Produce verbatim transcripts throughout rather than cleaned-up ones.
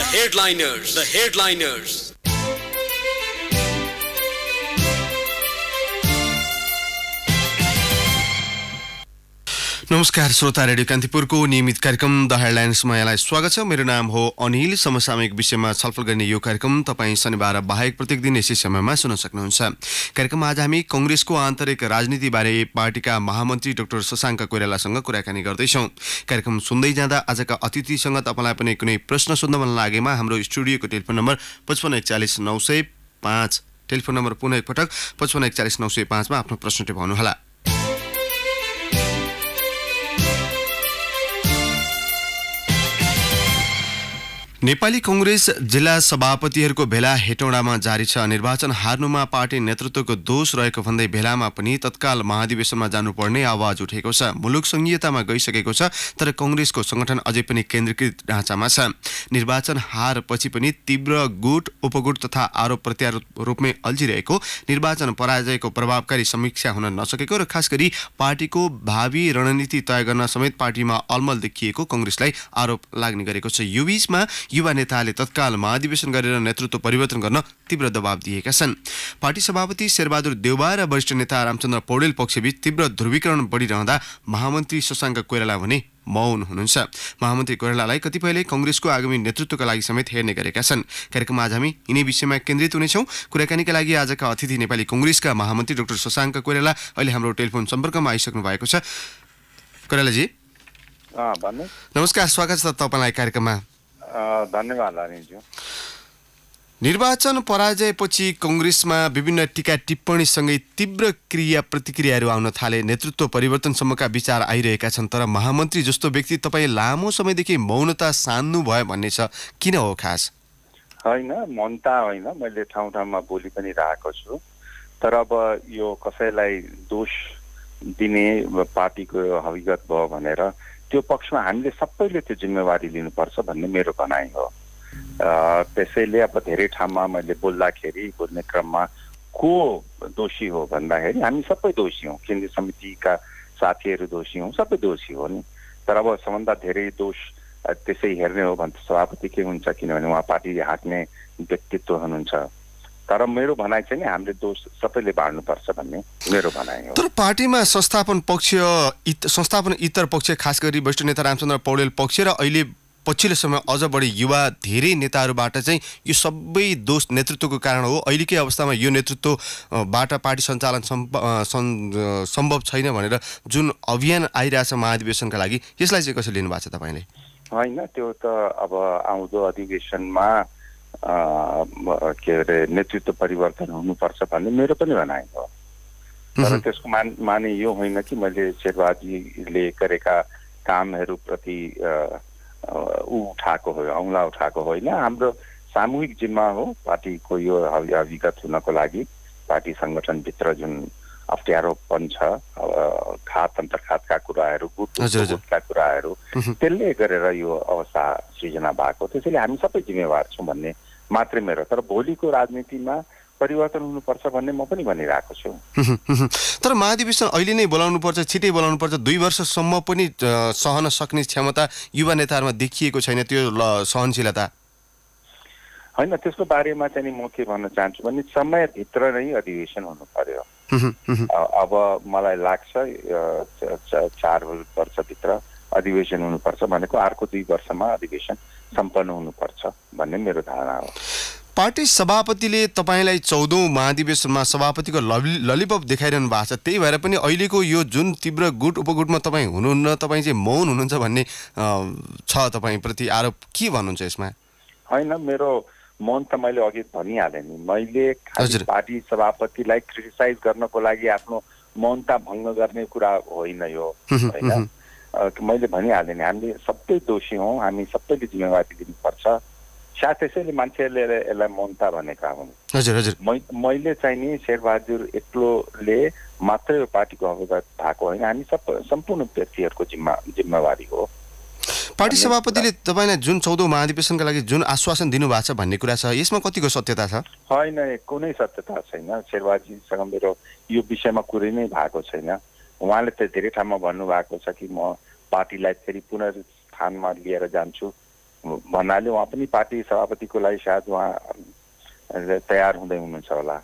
headliners, the headliners. नमस्कार श्रोता radio कान्तिपुरको नियमित कार्यक्रम द हेडलाइन्समा यहाँलाई स्वागत छ। मेरो नाम हो अनिल। समसामयिक विषयमा छलफल गर्ने यो कार्यक्रम तपाईँ शनिबार बाहेक प्रत्येक दिन यसै समयमा सुन्न सक्नुहुन्छ। कार्यक्रममा आज हामी कंग्रेसको आन्तरिक राजनीतिबारे पार्टीका महामन्त्री डाक्टर शशाङ्क कोइरालासँग कुराकानी गर्दैछौँ। कार्यक्रम सुन्दै जाँदा आजका अतिथिसँग तपाईँलाई पनि कुनै प्रश्न सोध्न मन लागेमा हाम्रो स्टुडियोको टेलिफोन नम्बर पचपन्न एकचालिस नौ सय पाँच, टेलिफोन नम्बर पुनः एकपटक पचपन्न एकचालिस नौ सय पाँचमा आफ्नो प्रश्न टिपाउनुहोला। नेपाली कंग्रेस जिल्ला सभापतिहरूको भेला हेटौडामा जारी छ। निर्वाचन हार्नुमा पार्टी नेतृत्वको दोष रहेको भन्दै भेलामा पनि तत्काल महाधिवेशनमा जानुपर्ने आवाज उठेको छ। मुलुक संघीयतामा गइसकेको छ, तर कंग्रेसको संगठन अझै पनि केन्द्रीकृत ढाँचामा छ। निर्वाचन हार पछि पनि तीव्र गुट उपगुट तथा आरोप प्रत्यारोप रूपमै अल्झिरहेको, निर्वाचन पराजयको प्रभावकारी समीक्षा हुन नसकेको र खास गरी पार्टीको भावी रणनीति तय गर्न समेत पार्टीमा अलमल देखिएको कंग्रेसलाई आरोप लाग्ने गरेको छ। यो बीचमा युवा नेताले तत्काल महाधिवेशन गरेर नेतृत्व परिवर्तन गर्न तीव्र दबाव दिएका छन्। पार्टी सभापति शेरबहादुर देउबा र वरिष्ठ नेता रामचन्द्र पौडेल पक्षबीच तीव्र ध्रुवीकरण बढिरहँदा महामन्त्री शशाङ्क कोइराला भने मौन हुनुहुन्छ। महामन्त्री कोइरालालाई कतिपयले कंग्रेसको आगामी नेतृत्वका लागि समेत हेर्ने गरेका छन्। कार्यक्रममा आज हामी यिनै विषयमा केन्द्रित हुनेछौँ। कुराकानीका लागि आजका अतिथि नेपाली कंग्रेसका महामन्त्री डाक्टर शशाङ्क कोइराला अहिले हाम्रो टेलिफोन सम्पर्कमा आइसक्नु भएको छ। कोइरालाजी नमस्कार, स्वागत छ तपाईँलाई कार्यक्रममा। धन्यवाद अनिलज्यू। निर्वाचन पराजयपछि कंग्रेसमा विभिन्न टीका टिप्पणीसँगै तीव्र क्रिया प्रतिक्रियाहरू आउन थाले। नेतृत्व परिवर्तनसम्मका विचार आइरहेका छन्, तर महामन्त्री जस्तो व्यक्ति तपाईँ लामो समयदेखि मौनता सान्नु भयो भन्ने छ, किन हो खास? होइन, मौनता होइन, मैले ठाउँ ठाउँमा बोली पनि रहेको छु, तर अब यो कसैलाई दोष दिने पार्टीको हकीकत भयो भनेर त्यो पक्षमा हामीले सबैले त्यो जिम्मेवारी लिनुपर्छ भन्ने मेरो भनाइ हो। त्यसैले अब धेरै ठाउँमा मैले बोल्दाखेरि बोल्ने क्रममा को दोषी हो भन्दाखेरि हामी सबै दोषी हौँ, केन्द्रीय समितिका साथीहरू दोषी हौँ, सबै दोषी हो नि। तर अब सबभन्दा धेरै दोष त्यसै हेर्ने हो भने सभापति के हुन्छ, किनभने उहाँ पार्टी हाँक्ने व्यक्तित्व हुनुहुन्छ। तर मेरो भनाइ चाहिँ नि हामीले दोष सबैले बाँड्नुपर्छ भन्ने मेरो भनाइ हो। तर पार्टीमा संस्थापन पक्ष संस्थापन इतर पक्ष, खास गरी वरिष्ठ नेता रामचन्द्र पौडेल पक्ष र अहिले पछिल्लो समय अझ बढी युवा धेरै नेताहरूबाट चाहिँ यो सबै दोष नेतृत्वको कारण हो, अहिलेकै अवस्थामा यो नेतृत्वबाट पार्टी सञ्चालन सम्भव छैन भनेर जुन अभियान आइरहेछ महाधिवेशनका लागि, यसलाई चाहिँ कसरी लिनु भएको छ तपाईँले? होइन, त्यो त अब आउँदो अधिवेशनमा के अरे नेतृत्व परिवर्तन हुनुपर्छ भन्ने मेरो पनि भनाइ हो। तर त्यसको मान माने यो होइन कि मैले शेरबहादुरजीले गरेका कामहरूप्रति ऊ उठाएको हो, औँला उठाएको होइन। हाम्रो सामूहिक जिम्मा हो पार्टीको यो हकीकत हुनको लागि। पार्टी सङ्गठनभित्र जुन अप्ठ्यारोपन छ, खात अन्तर्खातका कुराहरू, गुटका कुराहरू, त्यसले गरेर यो अवस्था सृजना भएको। त्यसैले हामी सबै जिम्मेवार छौँ भन्ने मात्रै मेरो। तर भोलिको राजनीतिमा परिवर्तन हुनुपर्छ भन्ने म पनि भनिरहेको छु। तर महाधिवेशन अहिले नै बोलाउनुपर्छ, छिटै बोलाउनुपर्छ, दुई वर्षसम्म पनि सहन सक्ने क्षमता युवा नेताहरूमा देखिएको छैन, त्यो सहनशीलता होइन। त्यसको बारेमा चाहिँ म के भन्न चाहन्छु भने समयभित्र नै अधिवेशन हुनु पर्यो। अब मलाई लाग्छ चार वर्षभित्र अधिवेशन हुनुपर्छ भनेको अर्को दुई वर्षमा अधिवेशन सम्पन्न हुनुपर्छ भन्ने मेरो धारणा हो। पार्टी सभापतिले तपाईँलाई चौधौं महाधिवेशनमा सभापतिको ललिपप देखाइरहनु भएको छ, त्यही भएर पनि अहिलेको यो जुन तीव्र गुट उपगुटमा तपाईँ हुनुहुन्न, तपाईँ चाहिँ मौन हुनुहुन्छ भन्ने छ तपाईँप्रति आरोप, के भन्नुहुन्छ यसमा? होइन, मेरो मौन त मैले अघि भनिहालेँ नि। मैले पार्टी सभापतिलाई क्रिटिसाइज गर्नको लागि आफ्नो मौनता भङ्ग गर्ने कुरा होइन यो, होइन। मैले भनिहालेँ नि, हामीले सबै दोषी हौँ, हामी सबैले जिम्मेवारी दिनुपर्छ। सायद त्यसैले मान्छेहरूले यसलाई मौनता भनेका हुन्। हजुर हजुर। मैले चाहिँ नि शेरबहादुर एक्लोले मात्रै पार्टीको अवगत भएको होइन, हामी सब सम्पूर्ण व्यक्तिहरूको जिम्मा जिम्मेवारी हो। पार्टी सभापतिले तपाईँलाई जुन चौधौं महाधिवेशनका लागि जुन आश्वासन दिनुभएको छ भन्ने कुरा छ, यसमा कतिको सत्यता छ? होइन, कुनै सत्यता छैन। शेरबहादुरजीसँग मेरो यो विषयमा कुरै नै भएको छैन। उहाँले त धेरै ठाउँमा भन्नुभएको छ कि म पार्टीलाई फेरि पुनर्स्थानमा लिएर जान्छु, भन्नाले उहाँ पनि पार्टी सभापतिको लागि सायद उहाँ तयार हुँदै हुनुहुन्छ होला।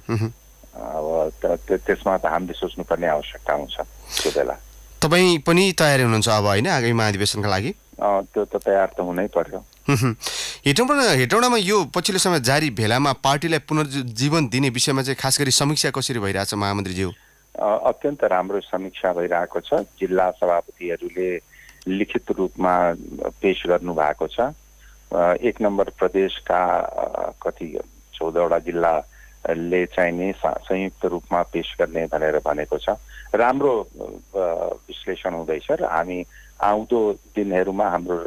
अब त्यसमा त हामीले सोच्नुपर्ने आवश्यकता हुन्छ त्यो बेला। तपाईँ पनि तयारी हुनुहुन्छ अब होइन आगामी महाधिवेशनका लागि? त्यो त तयार त हुनै पर्यो। हेटौँडा हेटौँडामा यो पछिल्लो समय जारी भेलामा पार्टीलाई पुनर्जीवन दिने विषयमा चाहिँ खास गरी समीक्षा कसरी भइरहेछ महामन्त्रीज्यू? अत्यन्त राम्रो समीक्षा भइरहेको छ। जिल्ला सभापतिहरूले लिखित रूपमा पेश गर्नु भएको छ। एक नम्बर प्रदेशका कति चौधवटा जिल्लाले चाहिँ नि संयुक्त रूपमा पेश गर्ने भनेर भनेको छ। राम्रो विश्लेषण हुँदैछ र हामी आउँदो दिनहरूमा हाम्रो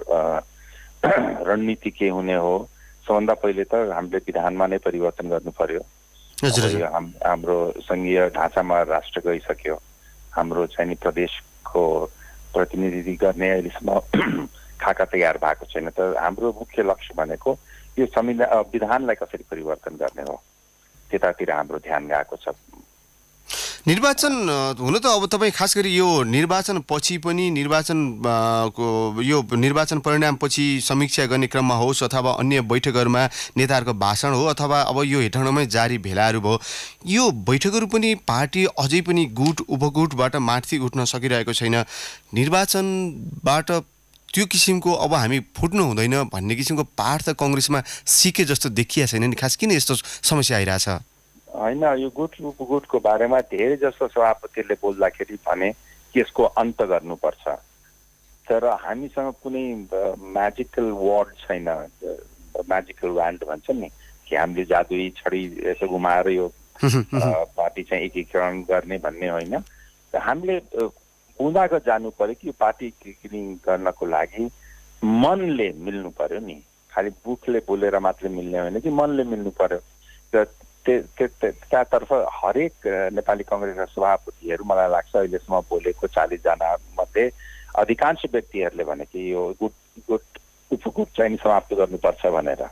रणनीति के हुने हो, सबभन्दा पहिले त हामीले विधानमा नै परिवर्तन गर्नु पर्यो। हाम्रो संघीय ढाँचामा राष्ट्र गइसक्यो, हाम्रो चाहिँ प्रदेशको प्रतिनिधि गर्ने अहिलेसम्म खाका तयार भएको छैन। त हाम्रो मुख्य लक्ष्य भनेको यो संविधान विधानलाई कसरी परिवर्तन गर्ने हो, त्यतातिर हाम्रो ध्यान गएको छ। निर्वाचन हुन त अब तपाईँ खास गरी यो निर्वाचन पछि पनि निर्वाचन को यो निर्वाचन परिणाम पछि समीक्षा गर्ने क्रममा होस् अथवा अन्य बैठकहरूमा नेताहरूको भाषण हो अथवा अब यो हेटौँडामै जारी भेलाहरू भयो, यो बैठकहरू पनि पार्टी अझै पनि गुट उपगुटबाट माथि उठ्न सकिरहेको छैन। निर्वाचनबाट त्यो किसिमको अब हामी फुट्नु हुँदैन भन्ने किसिमको पाठ त कङ्ग्रेसमा सिके जस्तो देखिया छैन नि। खास किन यस्तो समस्या आइरहेछ? होइन, यो गुट उपगुटको बारेमा धेरै जस्तो सभापतिले बोल्दाखेरि भने यसको अन्त गर्नुपर्छ, तर हामीसँग कुनै म्याजिकल वर्ड छैन, म्याजिकल व्यान्ड भन्छ नि कि हामीले जादुई छडी यसो घुमाएर यो पार्टी चाहिँ एकीकरण गर्ने भन्ने होइन। हामीले बुँदागत जानु पर्यो कि यो पार्टी एकीकरण गर्नको लागि मनले मिल्नु पर्यो नि, खालि बुकले बोलेर मात्रै मिल्ने होइन कि मनले मिल्नु पर्यो। र त्यहाँतर्फ हरेक नेपाली कङ्ग्रेसका सभापतिहरू मलाई लाग्छ अहिलेसम्म बोलेको चालिसजना मध्ये अधिकांश व्यक्तिहरूले भने कि यो गुट गुट उपगुट चाहिँ समाप्त गर्नुपर्छ भनेर।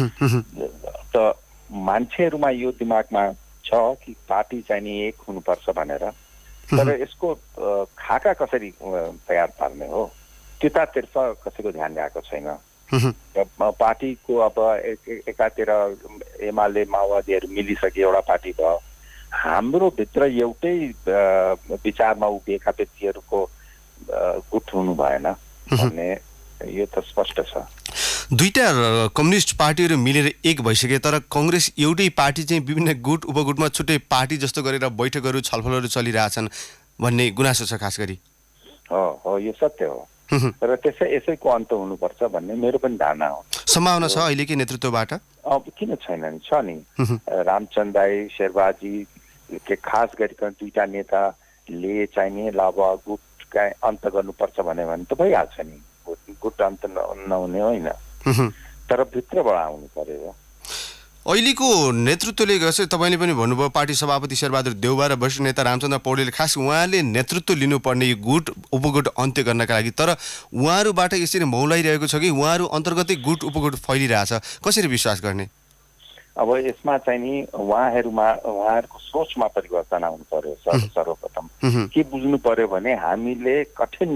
त मान्छेहरूमा यो दिमागमा छ कि पार्टी चाहिँ नि एक हुनुपर्छ भनेर, तर यसको खाका कसरी तयार पार्ने हो त्यतातर्फ कसैको ध्यान गएको छैन। पार्टीको अब एकातिर एमाले माओवादीहरू मिलिसके एउटा पार्टी भयो, हाम्रो भित्र एउटै विचारमा उभिएका व्यक्तिहरूको गुट हुनु भएन भन्ने यो त स्पष्ट छ। दुईटा कम्युनिस्ट पार्टीहरू मिलेर एक भइसके तर कङ्ग्रेस एउटै पार्टी चाहिँ विभिन्न गुट उपगुटमा छुट्टै पार्टी जस्तो गरेर बैठकहरू छलफलहरू चलिरहेछन् भन्ने गुनासो छ खास गरी। हो हो यो सत्य हो, तर त्यसै यसैको अन्त हुनुपर्छ भन्ने मेरो पनि धारणा हो। सम्भावना छ अहिलेकै नेतृत्वबाट? अब किन छैन नि, छ नि। रामचन्द्र दाई शेरबाजी के खास गरिकन दुईटा नेताले चाहिने अब गुटका अन्त गर्नुपर्छ भने त भइहाल्छ नि, गुट अन्त नहुने होइन, तर भित्रबाट आउनु पर्यो। अहिलेको नेतृत्वले गर्छ, तपाईँले पनि भन्नुभयो पार्टी सभापति शेरबहादुर देउवा र वरिष्ठ नेता रामचन्द्र पौडेल, खास उहाँले नेतृत्व लिनुपर्ने यो गुट उपगुट अन्त्य गर्नका लागि, तर उहाँहरूबाट यसरी मौलाइरहेको छ कि उहाँहरू अन्तर्गतै गुट उपगुट फैलिरहेछ, कसरी विश्वास गर्ने? अब यसमा चाहिँ नि उहाँहरूमा उहाँहरूको सोचमा परिवर्तन आउनु पर्यो। सर्वप्रथम के बुझ्नु पर्यो भने हामीले कठिन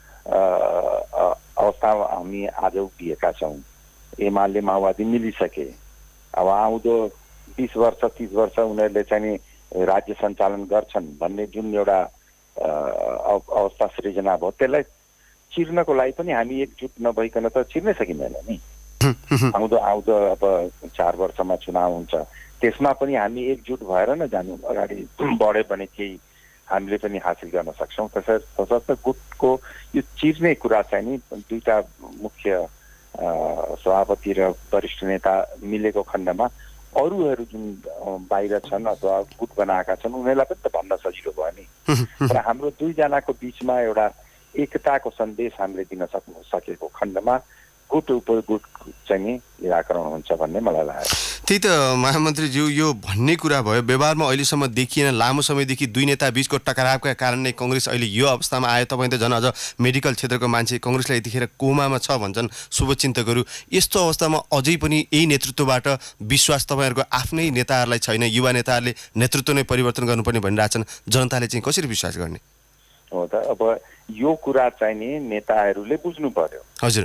अवस्थामा हामी आज उभिएका छौँ। एमाले माओवादी मिलिसके, अब आउँदो बिस वर्ष तीस वर्ष उनीहरूले चाहिँ नि राज्य सञ्चालन गर्छन् भन्ने जुन एउटा अवस्था सृजना भयो, त्यसलाई चिर्नको लागि पनि हामी एकजुट नभइकन त चिर्नै सकिँदैन नि। आउँदो आउँदो अब चार वर्षमा चुनाव हुन्छ, त्यसमा पनि हामी एकजुट भएर न जानु, अगाडि बढ्यो भने केही हामीले पनि हासिल गर्न सक्छौँ। तसर्थ गुटको यो चिर्ने कुरा चाहिँ नि दुईटा मुख्य सभापति र वरिष्ठ नेता मिलेको खण्डमा अरूहरू जुन बाहिर छन् अथवा गुट बनाएका छन् उनीहरूलाई पनि त भन्न सजिलो भयो नि। तर हाम्रो दुईजनाको बिचमा एउटा एकताको सन्देश हामीले दिन सक्नु सकेको खण्डमा गुट उपगुट चाहिँ नि निराकरण हुन्छ भन्ने मलाई लाग्यो। त्यही त महामन्त्रीज्यू, यो भन्ने कुरा भयो, व्यवहारमा अहिलेसम्म देखिएन। लामो समयदेखि दुई नेता बीचको टकरावका कारण नै कङ्ग्रेस अहिले यो अवस्थामा आयो। तपाईँ त झन् अझ मेडिकल क्षेत्रको मान्छे, कङ्ग्रेसलाई यतिखेर कोमामा छ भन्छन् शुभचिन्तकहरू। यस्तो अवस्थामा अझै पनि यही नेतृत्वबाट विश्वास तपाईँहरूको आफ्नै नेताहरूलाई छैन, युवा नेताहरूले नेतृत्व नै परिवर्तन गर्नुपर्ने भनिरहेछन्, जनताले चाहिँ कसरी विश्वास गर्ने? हो त, अब यो कुरा चाहिँ नि नेताहरूले बुझ्नु पर्यो। हजुर,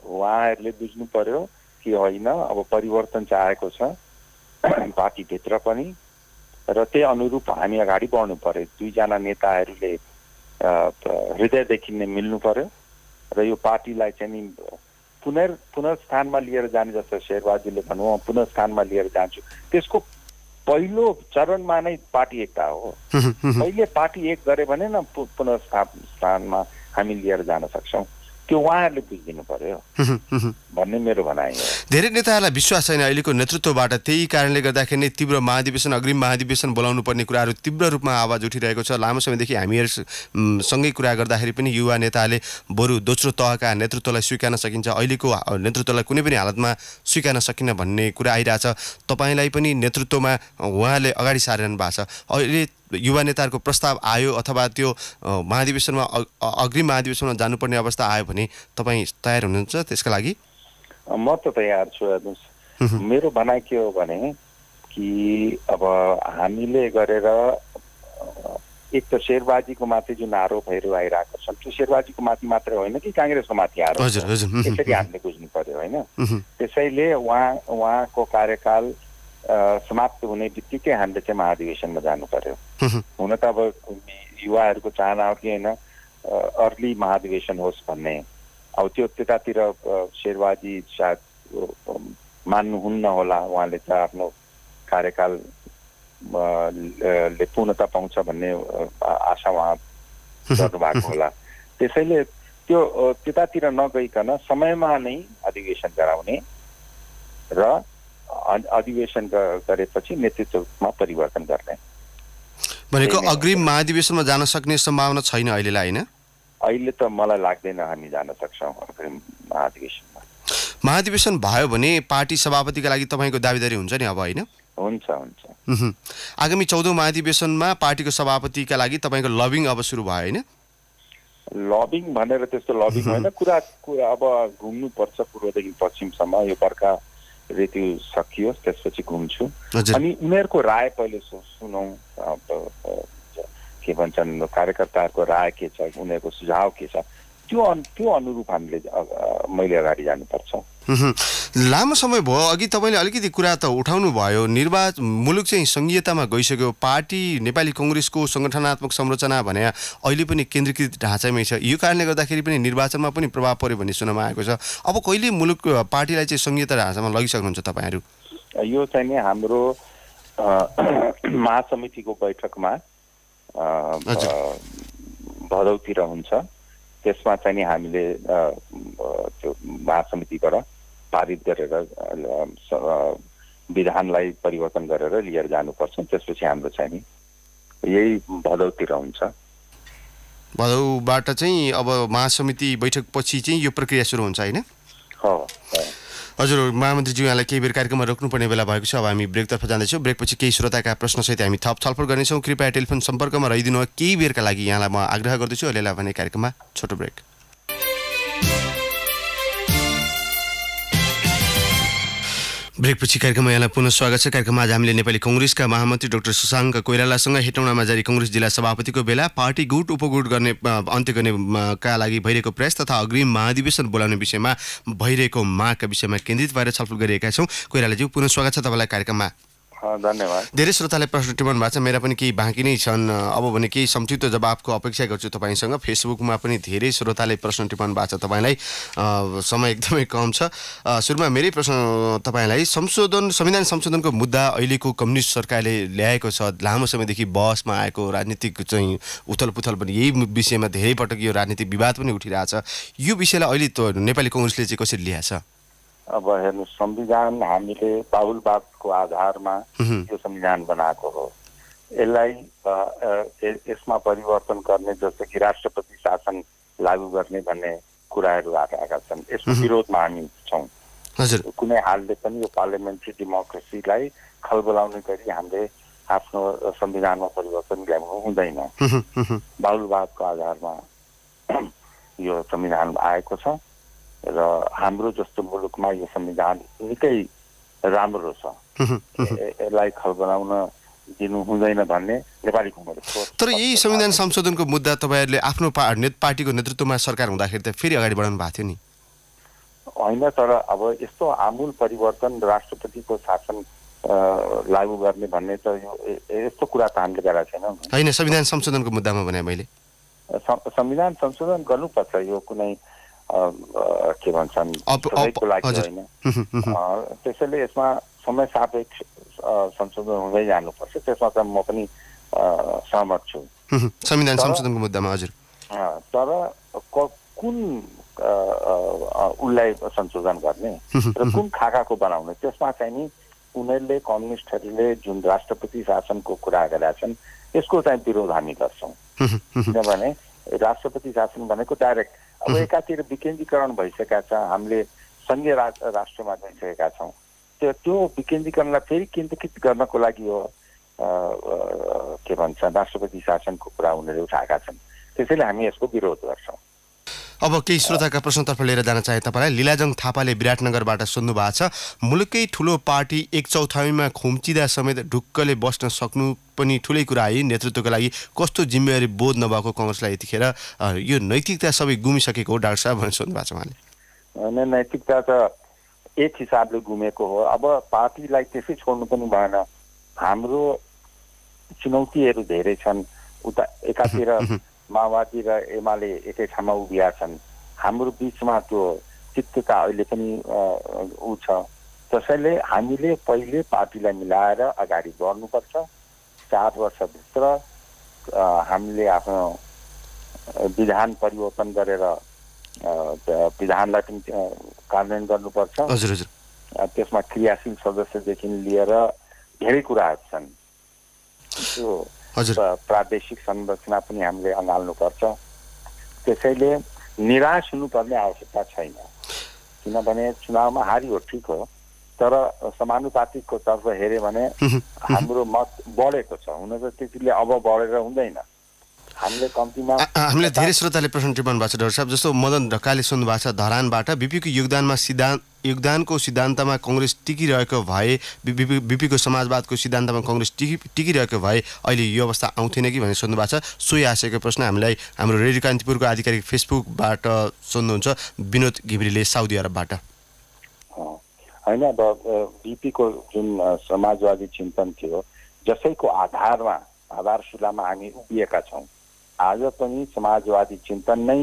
उहाँहरूले बुझ्नु पर्यो कि होइन अब परिवर्तन चाहेको छ पार्टीभित्र पनि र त्यही अनुरूप हामी अगाडि बढ्नु पर्यो। दुईजना नेताहरूले हृदयदेखि नै मिल्नु पर्यो र यो पार्टीलाई चाहिँ नि पुनर् पुनर्स्थानमा लिएर जाने जस्तो शेरबहादुरले भन्नु पुनर्स्थानमा लिएर जान्छु, त्यसको पहिलो चरणमा नै पार्टी एकता हो। पहिले पार्टी एक गरे भने न पुनर्स्थानमा हामी लिएर जान सक्छौँ, त्यो उहाँहरूले बुझिदिनु पर्यो भन्ने मेरो भनाइ हो। धेरै नेताहरूलाई विश्वास छैन अहिलेको नेतृत्वबाट, त्यही कारणले गर्दाखेरि नै तीव्र महाधिवेशन अग्रिम महाधिवेशन बोलाउनु पर्ने कुराहरू तीव्र रूपमा आवाज उठिरहेको छ। लामो समयदेखि हामीहरूसँगै कुरा गर्दाखेरि पनि युवा नेताले बरु दोस्रो तहका नेतृत्वलाई स्वीकार्न सकिन्छ, अहिलेको नेतृत्वलाई कुनै पनि हालतमा स्वीकार्न सकिन्न भन्ने कुरा आइरहेछ। तपाईँलाई पनि नेतृत्वमा उहाँले अगाडि सारिरहनु भएको छ। अहिले युवा नेताहरूको प्रस्ताव आयो अथवा त्यो महाधिवेशनमा अग्रिम महाधिवेशनमा जानुपर्ने अवस्था आयो भने तपाईँ तयार हुनुहुन्छ त्यसका लागि? म त तयार छु। हेर्नुहोस्, मेरो भनाइ के हो भने कि अब हामीले गरेर एक त शेरबाजीको माथि जुन आरोपहरू आइरहेको छन् त्यो शेरबाजीको माथि मात्रै होइन कि काङ्ग्रेसको माथि आरोप, यसरी हामीले बुझ्नु पर्यो होइन। त्यसैले उहाँ उहाँको कार्यकाल समाप्त हुने बित्तिकै हामीले चाहिँ महाधिवेशनमा जानु पर्यो। हुन त अब युवाहरूको चाहना हो कि होइन अर्ली महाधिवेशन होस् भन्ने, अब त्यो त्यतातिर शेरबाजी सायद मान्नुहुन्न होला, उहाँले चाहिँ आफ्नो कार्यकाल ले पूर्णता पाउँछ भन्ने आशा उहाँ गर्नु भएको होला। त्यसैले त्यो त्यतातिर नगइकन समयमा नै अधिवेशन गराउने र अधिवेशन गरेपछि नेतृत्वमा परिवर्तन गर्ने भनेको अग्रिम महाधिवेशनमा जान सक्ने सम्भावना छैन अहिलेलाई हैन? अहिले त मलाई लाग्दैन हामी जान सक्छौँ अग्रिम महाधिवेशनमा। महाधिवेशन भयो भने पार्टी सभापतिका लागि तपाईँको दावेदारी हुन्छ नि अब हैन? हुन्छ हुन्छ। आगामी चौधौं महाधिवेशनमा पार्टीको सभापतिका लागि तपाईँको लबिङ अब सुरु भयो हैन? लबिङ भनेर त्यस्तो लबिङ होइन, कुरा कुरा अब घुम्नुपर्छ पूर्वदेखि पश्चिमसम्म, यो बर्खा ऋतु सकियोस् त्यसपछि घुम्छु अनि उनीहरूको राय पहिले सुनौँ, के भन्छन् कार्यकर्ताहरूको राय के छ, उनीहरूको सुझाव के छ, त्यो त्यो अनुरूप हामीले मैले अगाडि जानुपर्छ। लामो समय भयो, अघि तपाईँले अलिकति कुरा त उठाउनु भयो, निर्वाचन मुलुक चाहिँ संघीयतामा गइसक्यो, पार्टी नेपाली कङ्ग्रेसको सङ्गठनात्मक संरचना भने अहिले पनि केन्द्रीकृत ढाँचामै छ, यो कारणले गर्दाखेरि पनि निर्वाचनमा पनि प्रभाव पर्यो भन्ने सुन्नमा आएको छ। अब कहिले मुलुक पार्टीलाई चाहिँ संघीयता ढाँचामा लगिसक्नुहुन्छ तपाईँहरू? यो चाहिँ नि हाम्रो महासमितिको बैठकमा भदौतिर हुन्छ, त्यसमा चाहिँ नि हामीले त्यो महासमितिबाट पारित गरेर विधानलाई परिवर्तन गरेर लिएर जानुपर्छ, त्यसपछि हाम्रो चाहिँ नि यही भदौतिर हुन्छ। भदौबाट चाहिँ अब महासमिति बैठक पछि चाहिँ यो प्रक्रिया सुरु हुन्छ हैन? हो। हजुर महामन्त्रीज्यू, यहाँलाई केही बेर कार्यक्रममा रोक्नुपर्ने बेला भएको छ, अब हामी ब्रेकतर्फ जाँदैछौँ। ब्रेकपछि केही श्रोताका प्रश्नसहित हामी थप छलफल गर्नेछौँ, कृपया टेलिफोन सम्पर्कमा रहिदिनु। केही बेरका लागि यहाँलाई म आग्रह गर्दछु, अहिलेलाई भने कार्यक्रममा छोटो ब्रेक। ब्रेकपछि कार्यक्रममा यहाँलाई पुनः स्वागत छ। कार्यक्रममा आज हामीले नेपाली कङ्ग्रेसका महामन्त्री डाक्टर शशाङ्क कोइरालासँग हेटौँडामा जारी कङ्ग्रेस जिल्ला सभापतिको बेला पार्टी गुट उपगुट गर्ने अन्त्य गर्नेका लागि भइरहेको प्रयास तथा अग्रिम महाधिवेशन बोलाउने विषयमा भइरहेको मागका विषयमा केन्द्रित भएर छलफल गरिरहेका छौँ। कोइरालाज्यू, पुनः स्वागत छ तपाईँलाई कार्यक्रममा। धन्यवाद। धेरै श्रोताले प्रश्न टिप्पणी भएको छ, मेरा पनि केही बाँकी नै छन्, अब भने केही संक्षिप्त जवाबको अपेक्षा गर्छु तपाईँसँग। फेसबुकमा पनि धेरै श्रोताले प्रश्न टिप्पणी भएको छ, तपाईँलाई समय एकदमै कम छ। सुरुमा मेरै प्रश्न तपाईँलाई, संशोधन संविधान संशोधनको मुद्दा अहिलेको कम्युनिस्ट सरकारले ल्याएको छ, लामो समयदेखि बहसमा आएको राजनीतिक चाहिँ उथलपुथल पनि यही विषयमा धेरै पटक यो राजनीतिक विवाद पनि उठिरहेछ, यो विषयलाई अहिले त नेपाली कङ्ग्रेसले चाहिँ कसरी ल्याएछ? अब हेर्नु, संविधान हामीले बाहुलवादको आधारमा यो संविधान बनाएको हो, यसलाई यसमा परिवर्तन गर्ने जस्तो कि राष्ट्रपति शासन लागू गर्ने भन्ने कुराहरू आएका छन्, यसको विरोधमा हामी छौँ। कुनै हालले पनि यो पार्लियामेन्ट्री डेमोक्रेसीलाई खलबलाउने गरी हामीले आफ्नो संविधानमा परिवर्तन ल्याउनु हुँदैन। बाहुलवादको आधारमा यो संविधान आएको छ र हाम्रो जस्तो मुलुकमा यो संविधान निकै राम्रो छ, यसलाई खलबलाउन दिनु हुँदैन भन्ने नेपाली कङ्ग्रेसको। तर यही संविधान संशोधनको मुद्दा तपाईँहरूले आफ्नो पार्टीको नेतृत्वमा सरकार हुँदाखेरि त फेरि अगाडि बढाउनु भएको थियो नि? होइन, तर अब यस्तो आमूल परिवर्तन राष्ट्रपतिको शासन लागू गर्ने भन्ने त यो यस्तो कुरा त हामीले गरेका छैनौँ होइन। संविधान संशोधनको मुद्दामा भने मैले संविधान संशोधन गर्नुपर्छ, यो कुनै के भन्छन् सबैको लागि होइन। त्यसैले यसमा समय सापेक्ष संशोधन हुँदै जानुपर्छ, त्यसमा त म पनि सहमत छु संविधान संशोधनको मुद्दामा। हजुर, तर कुन उसलाई संशोधन गर्ने र कुन खाकाको बनाउने, त्यसमा चाहिँ नि उनीहरूले कम्युनिस्टहरूले जुन राष्ट्रपति शासनको कुरा गरेका छन् यसको चाहिँ विरोध हामी गर्छौँ। किनभने राष्ट्रपति शासन भनेको डाइरेक्ट अब एकातिर विकेन्द्रीकरण भइसकेका छ, हामीले संघीय राष्ट्रमा गइसकेका छौँ। त्यो त्यो विकेन्द्रीकरणलाई फेरि केन्द्रीकृत गर्नको लागि हो के भन्छ राष्ट्रपति शासनको कुरा उनीहरूले उठाएका छन्। त्यसैले हामी यसको विरोध गर्छौँ। अब केही श्रोताका प्रश्नतर्फ लिएर जान चाहे तपाईँलाई लीलाजङ थापाले विराटनगरबाट सोध्नु भएको छ, मुलुकै ठुलो पार्टी एक चौथाइमा खुम्चिँदा समेत ढुक्कले बस्न सक्नु पनि ठुलै कुरा है। नेतृत्वको लागि कस्तो जिम्मेवारी बोध नभएको कङ्ग्रेसलाई यतिखेर यो नैतिकता सबै गुमिसकेको हो डाक्टर साहब भनेर सोध्नु भएको छ उहाँले। होइन, नैतिकता त एक हिसाबले गुमेको हो। अब पार्टीलाई त्यसै छोड्नु पनि भएन। हाम्रो चुनौतीहरू धेरै छन्। उता एकातिर माओवादी र एमाले एकै ठाउँमा उभिया छन्, हाम्रो बिचमा त्यो चित्तता अहिले पनि ऊ छ। त्यसैले हामीले पहिले पार्टीलाई मिलाएर अगाडि बढ्नुपर्छ। चार वर्षभित्र हामीले आफ्नो विधान परिवर्तन गरेर विधानलाई पनि कार्यान्वयन गर्नुपर्छ। हजुर हजुर। त्यसमा क्रियाशील सदस्यदेखि लिएर धेरै कुराहरू छन्। त्यो प्रादेशिक संरचना पनि हामीले अँगाल्नुपर्छ। त्यसैले निराश हुनुपर्ने आवश्यकता छैन, किनभने चुनावमा हारियो ठिक हो, तर समानुपातिकको तर्फ हेऱ्यो भने हाम्रो मत बढेको छ। हुन त त्यतिले अब बढेर हुँदैन। हामीले कम्तीमा हामीले धेरै श्रोताले प्रश्न टिप्पणी भएको छ डाक्टर साहब। जस्तो मदन ढकालले सोध्नु भएको छ धरानबाट, बिपीको योगदानमा सिद्धान्त योगदानको सिद्धान्तमा कङ्ग्रेस टिकिरहेको भए, बिपीको समाजवादको सिद्धान्तमा कङ्ग्रेस टिकि टिकिरहेको भए अहिले यो अवस्था आउँथेन कि भनेर सोध्नु भएको छ। सोही आशयको प्रश्न हामीलाई हाम्रो रेडियो कान्तिपुरको आधिकारिक फेसबुकबाट सोध्नुहुन्छ विनोद घिमिरेले साउदी अरबबाट। होइन, अब बिपीको जुन समाजवादी चिन्तन थियो जसैको आधारमा आधारशिलामा हामी उभिएका छौँ, आज पनि समाजवादी चिन्तन नै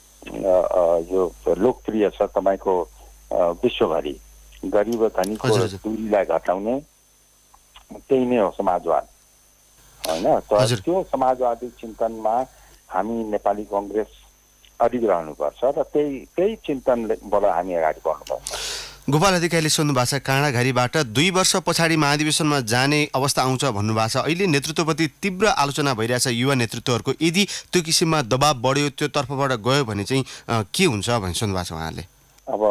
यो लोकप्रिय छ। तपाईँको विश्वभरि गरिब धनीको दूरीलाई घटाउने त्यही नै हो समाजवाद होइन। तर त्यो समाजवादी चिन्तनमा हामी नेपाली कङ्ग्रेस अडिग रहनुपर्छ र त्यही त्यही चिन्तनबाट हामी अगाडि बढ्नुपर्छ। गोपाल अधिकारीले सोध्नु भएको छ काँडाघारीबाट, दुई वर्ष पछाडि महाधिवेशनमा जाने अवस्था आउँछ भन्नुभएको छ। अहिले नेतृत्वप्रति तीव्र आलोचना भइरहेछ युवा नेतृत्वहरूको। यदि त्यो किसिममा दबाब बढ्यो, त्यो तर्फबाट गयो भने चाहिँ के हुन्छ भन्ने सोध्नु भएको छ उहाँले। अब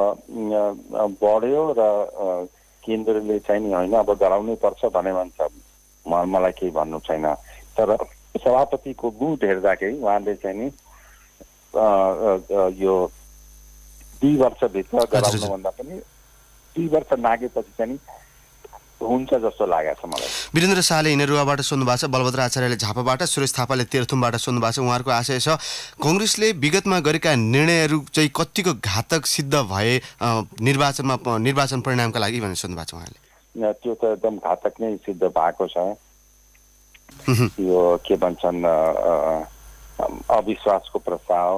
बढ्यो र केन्द्रले चाहिँ नि होइन अब गराउनै पर्छ भने भन्छ, मलाई केही भन्नु छैन। तर सभापतिको गुण हेर्दाखेरि उहाँले चाहिँ नि यो दुई वर्षभित्र गराउनुभन्दा पनि दुई वर्ष नागेपछि चाहिँ हुन्छ जस्तो लागेको छ मलाई। वीरेन्द्र शाहले हिनेरुवाबाट सोध्नु भएको छ, बलभद्र आचार्यले झापाबाट, सुरेश थापाले तेह्रथुमबाट सोध्नु भएको छ। उहाँहरूको आशय छ कङ्ग्रेसले विगतमा गरेका निर्णयहरू चाहिँ कतिको घातक सिद्ध भए निर्वाचनमा निर्वाचन परिणामका लागि भनेर सोध्नु भएको छ उहाँले। त्यो त एकदम घातक नै सिद्ध भएको छ। यो के भन्छन् अविश्वासको प्रस्ताव,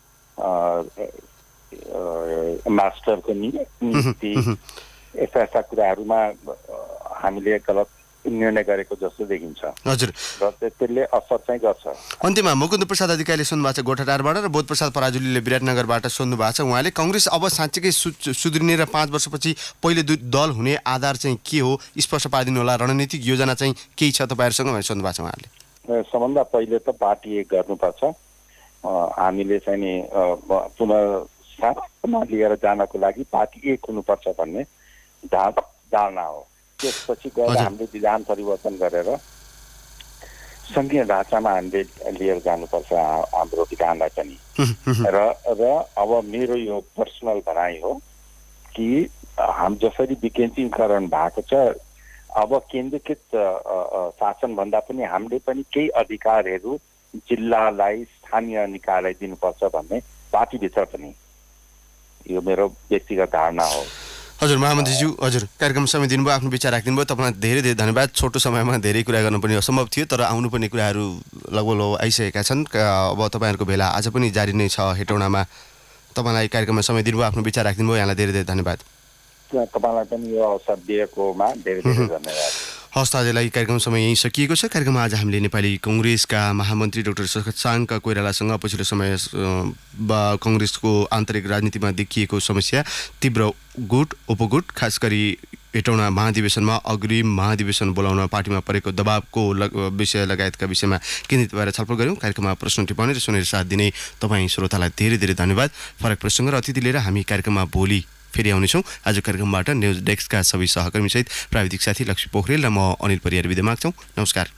मास्टरको नीति, यस्ता यस्ता कुराहरूमा हामीले गलत निर्णय गरेको जस्तो देखिन्छ। हजुर, र त्यसले असर चाहिँ गर्छ। अन्त्यमा मुकुन्द प्रसाद अधिकारीले सोध्नु भएको छ गोठाटारबाट र बोध प्रसाद पराजुलीले विराटनगरबाट सोध्नु भएको छ। उहाँले कङ्ग्रेस अब साँच्चीकै सुध्रिने र पाँच वर्षपछि पहिले दल हुने आधार चाहिँ के हो स्पष्ट पारिदिनु होला, रणनीतिक योजना चाहिँ केही छ तपाईँहरूसँग भनेर सोध्नु भएको छ उहाँले। सबभन्दा पहिले त पार्टी एक गर्नुपर्छ। हामीले चाहिँ नि पुनर्स्थापना लिएर जानको लागि पार्टी एक हुनुपर्छ भन्ने धारणा हो। त्यसपछि गएर हामीले विधान परिवर्तन गरेर सङ्घीय ढाँचामा हामीले लिएर जानुपर्छ हाम्रो विधानलाई पनि। र र अब मेरो यो पर्सनल भनाइ हो कि हाम जसरी विकेन्द्रीकरण भएको छ, अब केन्द्रीकृत शासन भन्दा पनि हामीले पनि केही अधिकारहरू जिल्लालाई स्थानीय निकायलाई दिनुपर्छ भन्ने पार्टीभित्र पनि यो मेरो व्यक्तिगत धारणा हो। हजुर महामन्त्रीज्यू, हजुर कार्यक्रम समय दिनुभयो, आफ्नो विचार राखिदिनु भयो, तपाईँलाई धेरै धेरै धन्यवाद। छोटो समयमा धेरै कुरा गर्न पनि असम्भव थियो, तर आउनुपर्ने कुराहरू लगभग लगभग आइसकेका छन्। अब तपाईँहरूको भेला आज पनि जारी नै छ हेटौँडामा। तपाईँलाई कार्यक्रममा समय दिनुभयो, आफ्नो विचार राखिदिनु भयो, यहाँलाई धेरै धेरै धन्यवाद। तपाईँलाई पनि यो अवसर दिएकोमा धेरै धेरै धन्यवाद। हस् त, आजलाई कार्यक्रम समय यहीँ सकिएको छ। कार्यक्रममा आज हामीले नेपाली कङ्ग्रेसका महामन्त्री डाक्टर शशाङ्क कोइरालासँग पछिल्लो समय कङ्ग्रेसको आन्तरिक राजनीतिमा देखिएको समस्या, तीव्र गुट उपगुट, खास गरी हेटौँडा महाधिवेशनमा अग्रिम महाधिवेशन बोलाउन पार्टीमा परेको दबावको विषय लगायतका विषयमा केन्द्रित भएर छलफल गऱ्यौँ। कार्यक्रममा प्रश्न टिप्पणी र सुनेर साथ दिने तपाईँ श्रोतालाई धेरै धेरै धन्यवाद। फरक प्रसङ्ग र अतिथि लिएर हामी कार्यक्रममा भोलि फेरि आउनेछौँ। आज कार्यक्रमबाट न्युज डेस्कका सबै सहकर्मीसहित प्राविधिक साथी लक्ष्मी पोखरेल र म अनिल परियार बिदा माग्छौँ। नमस्कार।